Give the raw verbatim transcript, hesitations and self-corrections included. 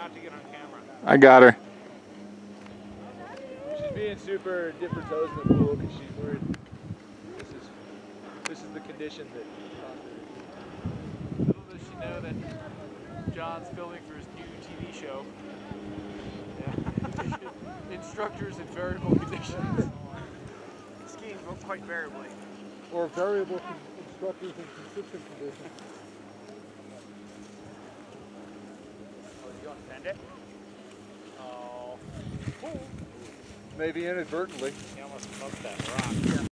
Not to get on camera. I got her. She's being super dip her toes in the pool because she's worried. This is this is the condition that caused her. Little does she know that John's filming for his new T V show. Yeah. Instructors in variable conditions. Skiing quite variably. Or variable con instructors in consistent conditions. Oh, is he going to send it? Oh. Maybe inadvertently. He almost smoked that rock.